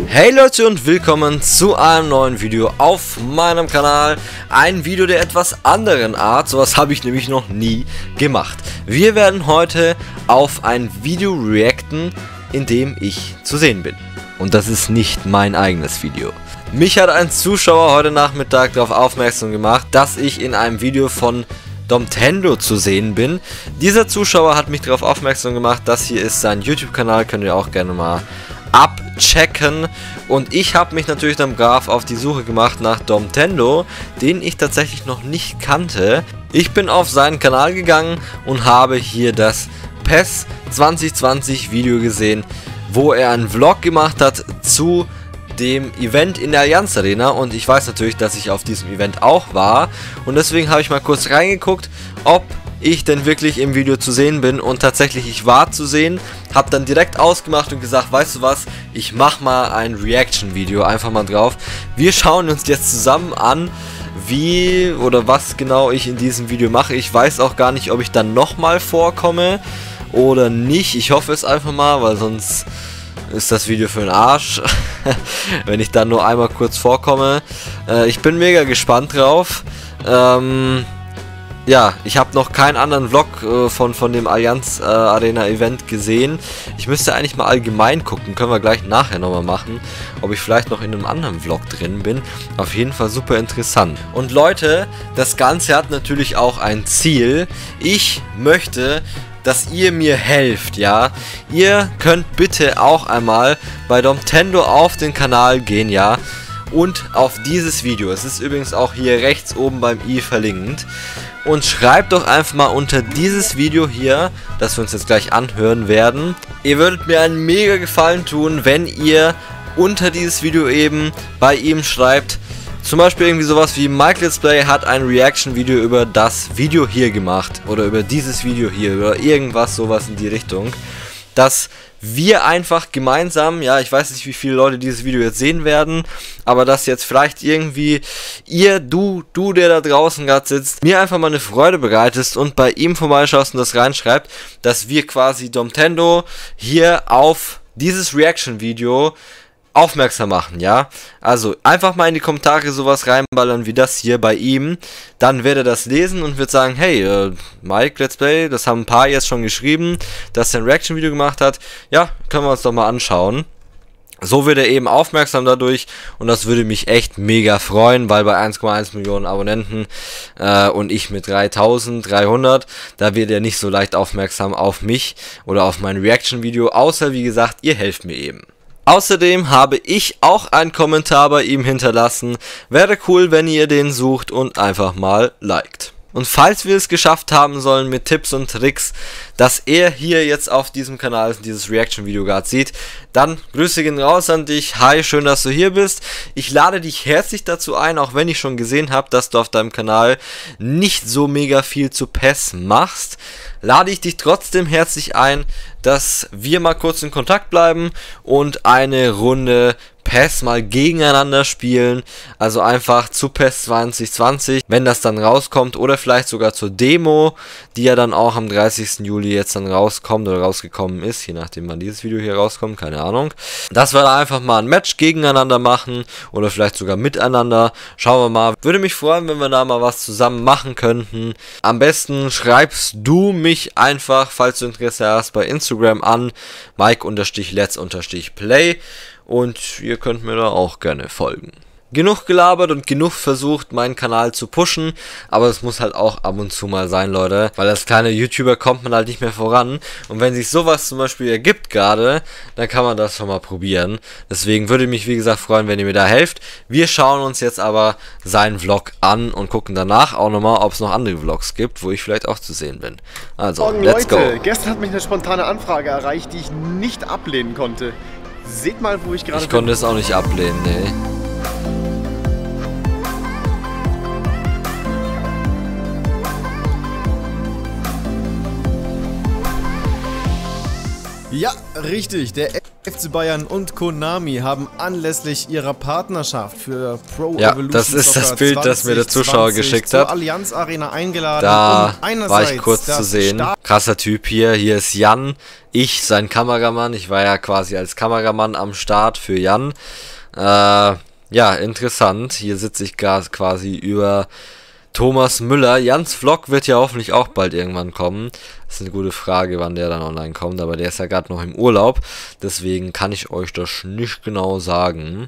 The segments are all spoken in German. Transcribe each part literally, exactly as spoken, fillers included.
Hey Leute und willkommen zu einem neuen Video auf meinem Kanal. Ein Video der etwas anderen Art, sowas habe ich nämlich noch nie gemacht. Wir werden heute auf ein Video reacten, in dem ich zu sehen bin. Und das ist nicht mein eigenes Video. Mich hat ein Zuschauer heute Nachmittag darauf aufmerksam gemacht, dass ich in einem Video von Domtendo zu sehen bin. Dieser Zuschauer hat mich darauf aufmerksam gemacht, das hier ist sein YouTube-Kanal, könnt ihr auch gerne mal abchecken, und ich habe mich natürlich dann brav auf die Suche gemacht nach Domtendo, den ich tatsächlich noch nicht kannte. Ich bin auf seinen Kanal gegangen und habe hier das P E S zwanzig zwanzig Video gesehen, wo er einen Vlog gemacht hat zu dem Event in der Allianz Arena, und ich weiß natürlich, dass ich auf diesem Event auch war, und deswegen habe ich mal kurz reingeguckt, ob ich denn wirklich im Video zu sehen bin, und tatsächlich, ich war zu sehen, habe dann direkt ausgemacht und gesagt, weißt du was, ich mache mal ein Reaction-Video einfach mal drauf. Wir schauen uns jetzt zusammen an, wie oder was genau ich in diesem Video mache. Ich weiß auch gar nicht, ob ich dann nochmal vorkomme oder nicht. Ich hoffe es einfach mal, weil sonst ist das Video für den Arsch, wenn ich dann nur einmal kurz vorkomme. Äh, ich bin mega gespannt drauf. Ähm... Ja, ich habe noch keinen anderen Vlog äh, von, von dem Allianz äh, Arena Event gesehen. Ich müsste eigentlich mal allgemein gucken, können wir gleich nachher nochmal machen, ob ich vielleicht noch in einem anderen Vlog drin bin. Auf jeden Fall super interessant. Und Leute, das Ganze hat natürlich auch ein Ziel. Ich möchte, dass ihr mir helft, ja. Ihr könnt bitte auch einmal bei Domtendo auf den Kanal gehen, ja. Und auf dieses Video, es ist übrigens auch hier rechts oben beim i verlinkt, und schreibt doch einfach mal unter dieses Video hier, das wir uns jetzt gleich anhören werden. Ihr würdet mir einen mega Gefallen tun, wenn ihr unter dieses Video eben bei ihm schreibt, zum Beispiel irgendwie sowas wie Mike Let's Play hat ein Reaction-Video über das Video hier gemacht, oder über dieses Video hier, oder irgendwas sowas in die Richtung, dass wir einfach gemeinsam, ja, ich weiß nicht, wie viele Leute dieses Video jetzt sehen werden, aber dass jetzt vielleicht irgendwie ihr, du, du, der da draußen gerade sitzt, mir einfach mal eine Freude bereitest und bei ihm vorbeischaust und das reinschreibt, dass wir quasi Domtendo hier auf dieses Reaction-Video aufmerksam machen, ja. Also einfach mal in die Kommentare sowas reinballern wie das hier bei ihm, dann wird er das lesen und wird sagen, hey, äh, Mike Let's Play, das haben ein paar jetzt schon geschrieben, dass er ein Reaction-Video gemacht hat, ja, können wir uns doch mal anschauen. So wird er eben aufmerksam dadurch, und das würde mich echt mega freuen, weil bei eins Komma eins Millionen Abonnenten äh, und ich mit dreitausenddreihundert, da wird er nicht so leicht aufmerksam auf mich oder auf mein Reaction-Video, außer wie gesagt, ihr helft mir eben. Außerdem habe ich auch einen Kommentar bei ihm hinterlassen. Wäre cool, wenn ihr den sucht und einfach mal liked. Und falls wir es geschafft haben sollen mit Tipps und Tricks, dass er hier jetzt auf diesem Kanal dieses Reaction-Video gerade sieht, dann Grüße gehen raus an dich. Hi, schön, dass du hier bist. Ich lade dich herzlich dazu ein, auch wenn ich schon gesehen habe, dass du auf deinem Kanal nicht so mega viel zu P E S machst, lade ich dich trotzdem herzlich ein, dass wir mal kurz in Kontakt bleiben und eine Runde P E S mal gegeneinander spielen, also einfach zu P E S zwanzig zwanzig, wenn das dann rauskommt, oder vielleicht sogar zur Demo, die ja dann auch am dreißigsten Juli jetzt dann rauskommt oder rausgekommen ist, je nachdem wann dieses Video hier rauskommt, keine Ahnung. Dass wir da einfach mal ein Match gegeneinander machen oder vielleicht sogar miteinander, schauen wir mal. Würde mich freuen, wenn wir da mal was zusammen machen könnten. Am besten schreibst du mich einfach, falls du Interesse hast, bei Instagram an, Mike-Let's-Play. Und ihr könnt mir da auch gerne folgen. Genug gelabert und genug versucht, meinen Kanal zu pushen, aber es muss halt auch ab und zu mal sein, Leute, weil als kleiner YouTuber kommt man halt nicht mehr voran, und wenn sich sowas zum Beispiel ergibt gerade, dann kann man das schon mal probieren. Deswegen würde mich, wie gesagt, freuen, wenn ihr mir da helft. Wir schauen uns jetzt aber seinen Vlog an und gucken danach auch nochmal, ob es noch andere Vlogs gibt, wo ich vielleicht auch zu sehen bin. Also, Morgen, let's Leute. go. Gestern hat mich eine spontane Anfrage erreicht, die ich nicht ablehnen konnte. Seht mal, wo ich gerade bin. Ich konnte es auch nicht ablehnen, nee. Ja, richtig. Der F C Bayern und Konami haben anlässlich ihrer Partnerschaft für Pro Ja, Evolution das ist Soccer das Bild, das mir der Zuschauer geschickt hat. zur Allianz Arena eingeladen. Da um war ich kurz zu sehen. Krasser Typ hier. Hier ist Jan, ich, sein Kameramann. Ich war ja quasi als Kameramann am Start für Jan. Äh, ja, interessant. Hier sitze ich quasi über Thomas Müller. Jans Vlog wird ja hoffentlich auch bald irgendwann kommen. Das ist eine gute Frage, wann der dann online kommt, aber der ist ja gerade noch im Urlaub. Deswegen kann ich euch das nicht genau sagen.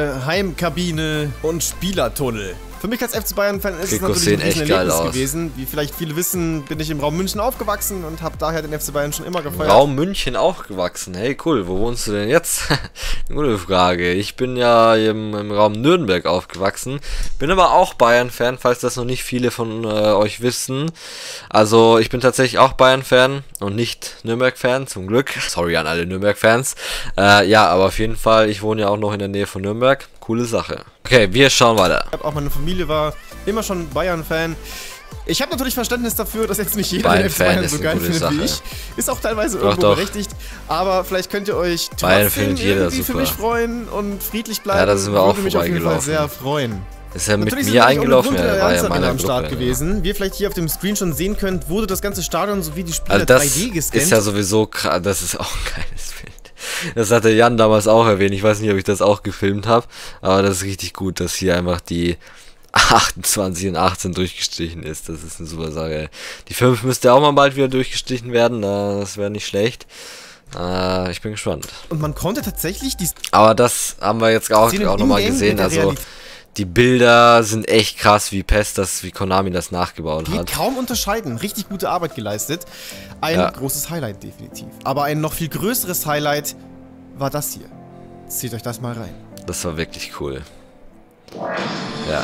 Heimkabine und Spielertunnel. Für mich als F C Bayern-Fan ist Trikots es natürlich ein sehen echt geil Erlebnis aus. gewesen. Wie vielleicht viele wissen, bin ich im Raum München aufgewachsen und habe daher den F C Bayern schon immer gefeiert. Raum München aufgewachsen. Hey, cool. Wo wohnst du denn jetzt? Gute Frage. Ich bin ja im, im Raum Nürnberg aufgewachsen. Bin aber auch Bayern-Fan, falls das noch nicht viele von äh, euch wissen. Also, ich bin tatsächlich auch Bayern-Fan und nicht Nürnberg-Fan, zum Glück. Sorry an alle Nürnberg-Fans. Äh, ja, aber auf jeden Fall, ich wohne ja auch noch in der Nähe von Nürnberg. Coole Sache. Okay, wir schauen weiter. Auch meine Familie war immer schon Bayern-Fan. Ich habe natürlich Verständnis dafür, dass jetzt nicht jeder den F C Bayern so geil findet wie ich. Ist auch teilweise doch, irgendwo doch. berechtigt. Aber vielleicht könnt ihr euch Bayern trotzdem findet jeder irgendwie super. für mich freuen und friedlich bleiben. Ja, da sind wir auch Würde mich auf jeden Fall vorbeigelaufen. sehr freuen. Ist er mit Natürlich mir sind wir nicht ohne eingelaufen? Grund Ja, in der er war ja Allianz meiner Arena am Start Gruppe. gewesen. Wie ihr vielleicht hier auf dem Screen schon sehen könnt, wurde das ganze Stadion sowie die Spieler Also das drei D gescannt. ist ja sowieso krass, das ist auch ein geiles Bild. Das hatte Jan damals auch erwähnt, ich weiß nicht, ob ich das auch gefilmt habe, aber das ist richtig gut, dass hier einfach die achtundzwanzig und achtzehn durchgestrichen ist, das ist eine super Sache. Die fünf müsste auch mal bald wieder durchgestrichen werden, das wäre nicht schlecht. Äh, ich bin gespannt. Und man konnte tatsächlich die Aber das haben wir jetzt auch, Szenen auch nochmal in-game gesehen, mit der also Realität die Bilder sind echt krass, wie P E S das, wie Konami das nachgebaut hat. kaum unterscheiden. Richtig gute Arbeit geleistet. Ein Ja. großes Highlight definitiv. Aber ein noch viel größeres Highlight war das hier. Zieht euch das mal rein. Das war wirklich cool. Ja.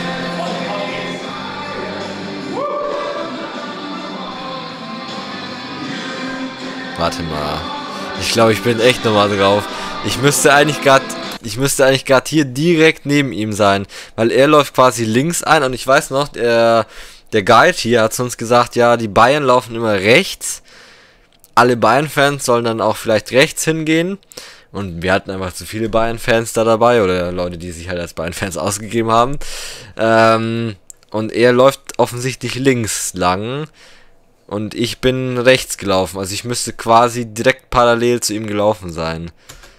Warte mal. Ich glaube, ich bin echt nochmal drauf. Ich müsste eigentlich gerade, ich müsste eigentlich gerade hier direkt neben ihm sein, weil er läuft quasi links ein und ich weiß noch, der, der Guide hier hat uns gesagt, ja, die Bayern laufen immer rechts. Alle Bayern-Fans sollen dann auch vielleicht rechts hingehen. Und wir hatten einfach zu viele Bayern-Fans da dabei oder Leute, die sich halt als Bayern-Fans ausgegeben haben. Ähm, und er läuft offensichtlich links lang. Und ich bin rechts gelaufen. Also ich müsste quasi direkt parallel zu ihm gelaufen sein.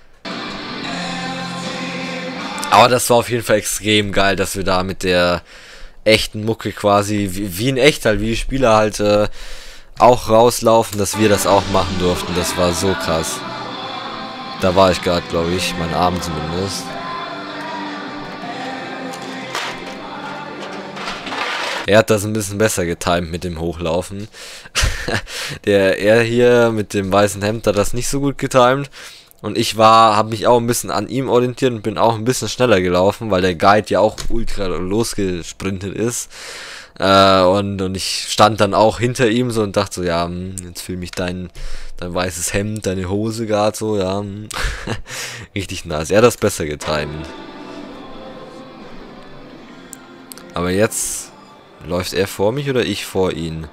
Aber das war auf jeden Fall extrem geil, dass wir da mit der echten Mucke quasi, wie, wie in echt halt, wie die Spieler halt äh, auch rauslaufen, dass wir das auch machen durften. Das war so krass. Da war ich gerade, glaube ich, mein Arm zumindest. Er hat das ein bisschen besser getimt mit dem Hochlaufen. Der er hier mit dem weißen Hemd hat das nicht so gut getimt. Und ich war, habe mich auch ein bisschen an ihm orientiert und bin auch ein bisschen schneller gelaufen, weil der Guide ja auch ultra losgesprintet ist. Äh, und, und ich stand dann auch hinter ihm so und dachte so, ja, jetzt filme ich dein, dein weißes Hemd, deine Hose gerade so, ja. Richtig nice. Er hat das besser getimt. Aber jetzt läuft er vor mich oder ich vor ihn?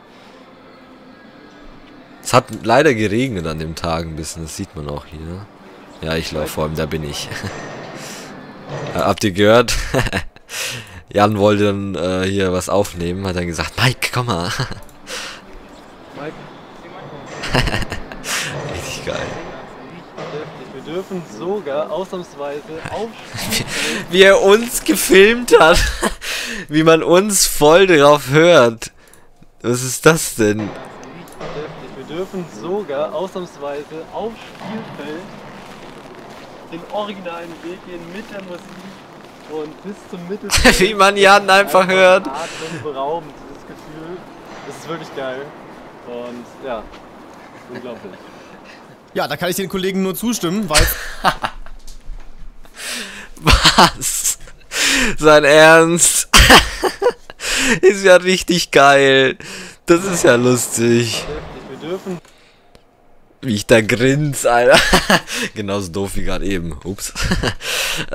Es hat leider geregnet an dem Tag ein bisschen, das sieht man auch hier. Ja, ich laufe vor ihm, da bin ich. Habt ihr gehört? Jan wollte dann äh, hier was aufnehmen, hat dann gesagt, Mike, komm mal. Mike. Richtig geil. Wir dürfen sogar ausnahmsweise aufspielen. Wie er uns gefilmt hat. Wie man uns voll drauf hört. Was ist das denn? Wir dürfen sogar ausnahmsweise auf Spielfeld den originalen Weg gehen mit der Musik und bis zum Mittelfeld. Wie man Jan einfach hört. Atemberaubend, dieses Gefühl. Das ist wirklich geil. Und ja, unglaublich. Ja, da kann ich den Kollegen nur zustimmen, weil... Was? Sein Ernst? Ist ja richtig geil. Das ist ja lustig. Wir dürfen... Wie ich da grins, Alter. Genauso doof wie gerade eben. Ups. äh...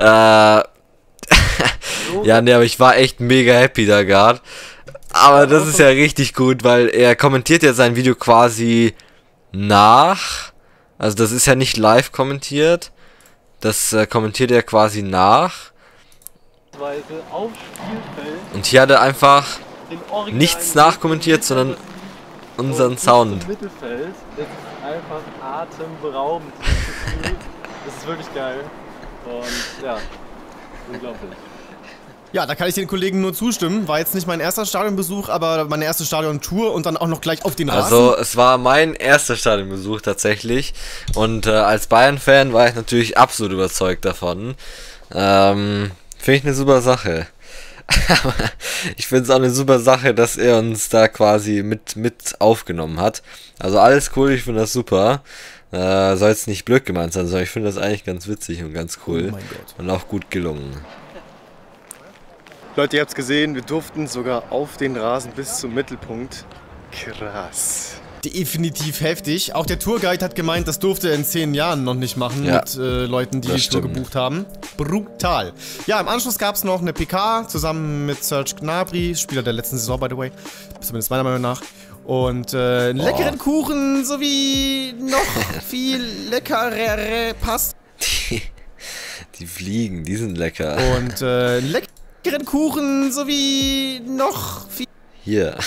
ja, ne, aber ich war echt mega happy da gerade. Aber das ist ja richtig gut, weil er kommentiert ja sein Video quasi nach Also das ist ja nicht live kommentiert. Das äh, kommentiert er quasi nach. Auf Spielfeld Und hier hat er einfach nichts nachkommentiert, sondern unseren Sound. Im Mittelfeld. Das ist einfach atemberaubend. Das ist wirklich geil. Und ja, unglaublich. Ja, da kann ich den Kollegen nur zustimmen. War jetzt nicht mein erster Stadionbesuch, aber meine erste Stadiontour und dann auch noch gleich auf den Rasen. Also es war mein erster Stadionbesuch tatsächlich. Und äh, als Bayern-Fan war ich natürlich absolut überzeugt davon. Ähm, finde ich eine super Sache. Aber ich finde es auch eine super Sache, dass er uns da quasi mit, mit aufgenommen hat. Also alles cool, ich finde das super. Äh, soll jetzt nicht blöd gemeint sein, sondern ich finde das eigentlich ganz witzig und ganz cool. Oh mein Gott. Und auch gut gelungen. Leute, ihr habt es gesehen, wir durften sogar auf den Rasen bis zum Mittelpunkt. Krass. Definitiv heftig. Auch der Tourguide hat gemeint, das durfte er in zehn Jahren noch nicht machen, ja, mit äh, Leuten, die die Tour stimmt. gebucht haben. Brutal. Ja, im Anschluss gab es noch eine P K zusammen mit Serge Gnabry, Spieler der letzten Saison, by the way. Zumindest meiner Meinung nach. Und äh, einen leckeren Kuchen sowie noch viel leckerere Pasta. Die, die Fliegen, die sind lecker. Und äh, leckeren Kuchen sowie noch viel... Hier.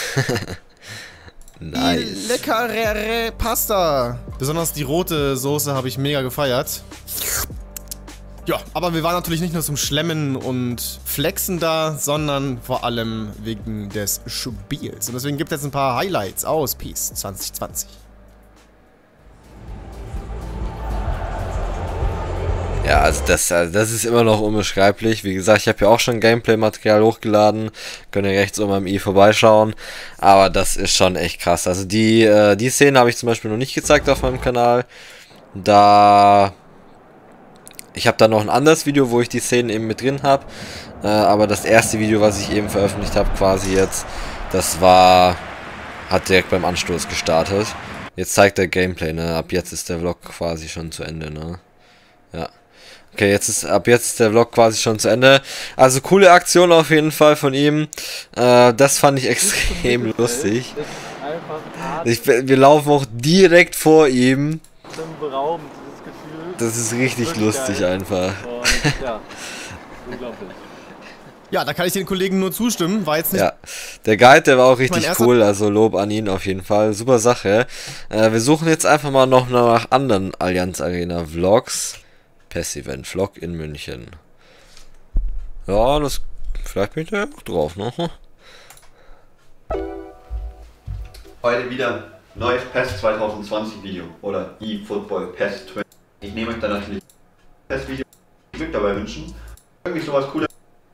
Nice. Leckerere Pasta. Besonders die rote Soße habe ich mega gefeiert. Ja, aber wir waren natürlich nicht nur zum Schlemmen und Flexen da, sondern vor allem wegen des Spiels. Und deswegen gibt es jetzt ein paar Highlights aus PES zwanzig zwanzig. Ja, also das, also das ist immer noch unbeschreiblich. Wie gesagt, ich habe ja auch schon Gameplay-Material hochgeladen. Könnt ihr rechts oben am i vorbeischauen. Aber das ist schon echt krass. Also die, äh, die Szene habe ich zum Beispiel noch nicht gezeigt auf meinem Kanal. Da... Ich habe da noch ein anderes Video, wo ich die Szenen eben mit drin habe. Äh, aber das erste Video, was ich eben veröffentlicht habe, quasi jetzt, das war... Hat direkt beim Anstoß gestartet. Jetzt zeigt der Gameplay, ne? Ab jetzt ist der Vlog quasi schon zu Ende, ne? Ja. Okay, jetzt ist ab jetzt ist der Vlog quasi schon zu Ende. Also coole Aktion auf jeden Fall von ihm. Äh, das fand ich extrem lustig. Ich, wir laufen auch direkt vor ihm. Das ist richtig lustig einfach. Und, ja, unglaublich. Ja, da kann ich den Kollegen nur zustimmen. War jetzt nicht... Ja, der Guide, der war auch richtig cool, also Lob an ihn auf jeden Fall. Super Sache. Äh, wir suchen jetzt einfach mal noch nach anderen Allianz Arena Vlogs. PES Event Vlog in München. Ja, das... Vielleicht bin ich da auch drauf, ne? Heute wieder neues PES zwanzig zwanzig Video oder eFootball PES zwanzig. Ich nehme euch dann natürlich das Video Glück dabei wünschen. Irgendwie sowas Cooles.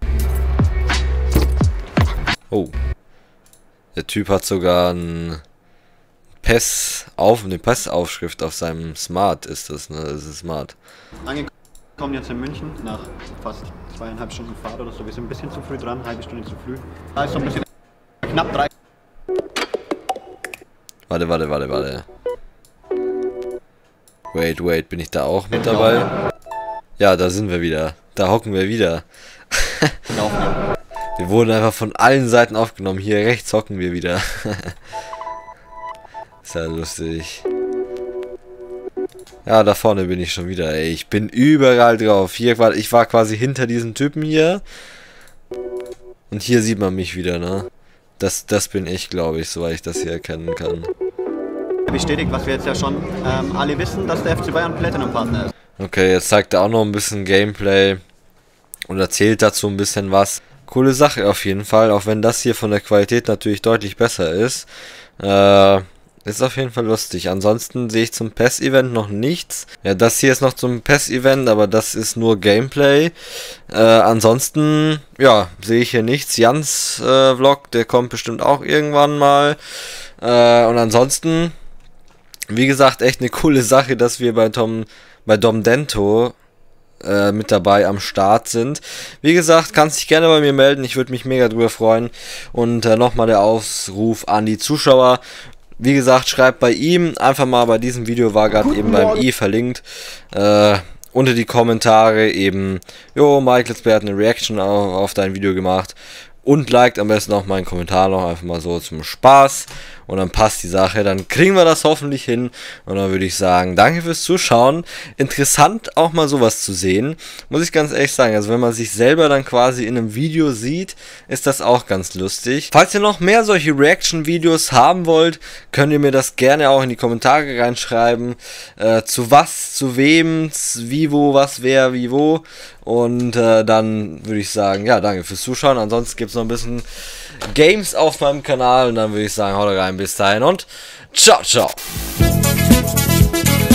Oh. Der Typ hat sogar ein PES auf, eine PES-Aufschrift auf seinem Smart ist das, ne? Das ist Smart. Angekommen jetzt in München nach fast zweieinhalb Stunden Fahrt oder so. Wir sind ein bisschen zu früh dran, eine halbe Stunde zu früh. Da ist so ein bisschen knapp drei. Warte, warte, warte, warte. Wait, wait, bin ich da auch mit dabei? Ja, da sind wir wieder. Da hocken wir wieder. Wir wurden einfach von allen Seiten aufgenommen. Hier rechts hocken wir wieder. Ist ja lustig. Ja, da vorne bin ich schon wieder, ey. Ich bin überall drauf. Hier war, ich war quasi hinter diesem Typen hier. Und hier sieht man mich wieder, ne? Das, das bin ich, glaube ich, soweit ich das hier erkennen kann. Bestätigt, was wir jetzt ja schon ähm, alle wissen, dass der F C Bayern Platinum-Partner ist. Okay, jetzt zeigt er auch noch ein bisschen Gameplay und erzählt dazu ein bisschen was. Coole Sache auf jeden Fall, auch wenn das hier von der Qualität natürlich deutlich besser ist. Äh, ist auf jeden Fall lustig. Ansonsten sehe ich zum PES-Event noch nichts. Ja, das hier ist noch zum PES-Event, aber das ist nur Gameplay. Äh, ansonsten, ja, sehe ich hier nichts. Jans äh, Vlog, der kommt bestimmt auch irgendwann mal. Äh, und ansonsten... Wie gesagt, echt eine coole Sache, dass wir bei Tom, bei Dom Dento äh, mit dabei am Start sind. Wie gesagt, kannst dich gerne bei mir melden, ich würde mich mega drüber freuen. Und äh, nochmal der Aufruf an die Zuschauer. Wie gesagt, schreibt bei ihm, einfach mal bei diesem Video, war gerade eben beim i verlinkt, äh, unter die Kommentare eben, jo, Mike Let's Play hat eine Reaction auf, auf dein Video gemacht. und liked am besten auch meinen Kommentar noch einfach mal so zum Spaß und dann passt die Sache, dann kriegen wir das hoffentlich hin und dann würde ich sagen, danke fürs Zuschauen. Interessant auch mal sowas zu sehen, muss ich ganz ehrlich sagen, also wenn man sich selber dann quasi in einem Video sieht, ist das auch ganz lustig. Falls ihr noch mehr solche Reaction-Videos haben wollt, könnt ihr mir das gerne auch in die Kommentare reinschreiben, äh, zu was, zu wem, wie, wo, was, wer, wie, wo. Und äh, dann würde ich sagen, ja, danke fürs Zuschauen. Ansonsten gibt es noch ein bisschen Games auf meinem Kanal. Und dann würde ich sagen, haut rein, bis dahin und ciao, ciao.